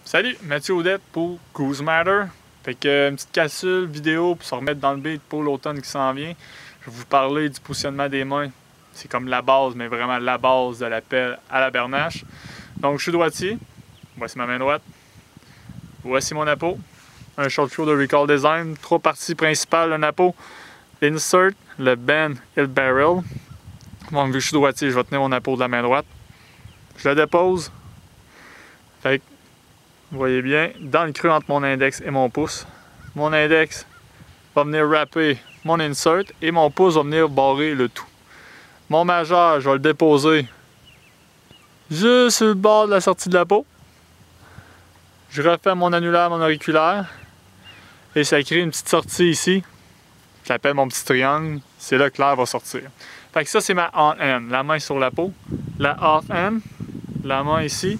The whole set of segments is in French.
Salut, Mathieu Audette pour Goose Matter. Fait que une petite capsule vidéo pour se remettre dans le beat pour l'automne qui s'en vient. Je vais vous parler du positionnement des mains. C'est comme la base, mais vraiment la base de la pelle à la bernache. Donc je suis droitier. Voici ma main droite. Voici mon napeau. Un short throw de Recall Design. 3 parties principales le napeau. L'insert, le bend et le barrel. Donc vu que je suis droitier, je vais tenir mon napeau de la main droite. Je le dépose. Fait que, vous voyez bien, dans le creux entre mon index et mon pouce. Mon index va venir wrapper mon insert et mon pouce va venir barrer le tout. Mon majeur, je vais le déposer juste sur le bord de la sortie de la peau. Je refais mon annulaire, mon auriculaire. Et ça crée une petite sortie ici. Je l'appelle mon petit triangle. C'est là que l'air va sortir. Fait que ça, c'est ma on-hand. La main sur la peau. La off-hand. La main ici.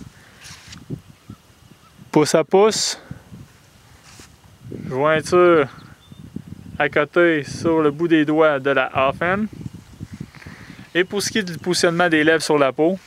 Pouce à pouce. Jointure à côté sur le bout des doigts de la off-hand. Et pour ce qui est du positionnement des lèvres sur la peau,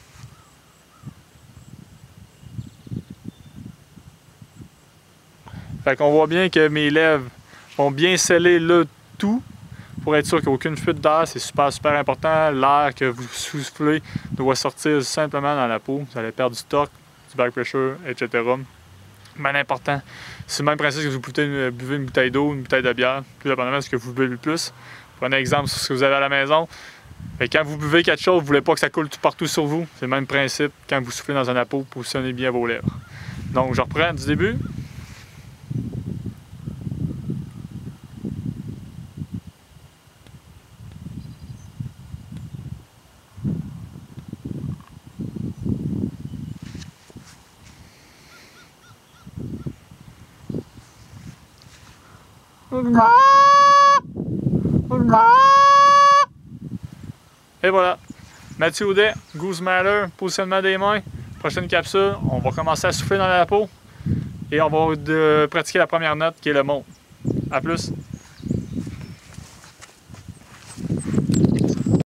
fait qu'on voit bien que mes lèvres vont bien sceller le tout pour être sûr qu'il n'y a aucune fuite d'air. C'est super important. L'air que vous soufflez doit sortir simplement dans la peau. Vous allez perdre du torque, du back pressure, etc. Mais l'important, c'est le même principe que vous buvez une bouteille d'eau, une bouteille de bière, tout dépendamment de ce que vous buvez le plus. Prenez un exemple sur ce que vous avez à la maison. Et quand vous buvez quelque chose, vous ne voulez pas que ça coule tout partout sur vous. C'est le même principe quand vous soufflez dans un napeau, positionnez bien vos lèvres. Donc je reprends du début. Et voilà, Mathieu Audette, Goose Matter, positionnement des mains. Prochaine capsule, on va commencer à souffler dans la peau et on va pratiquer la première note qui est le mot. A plus!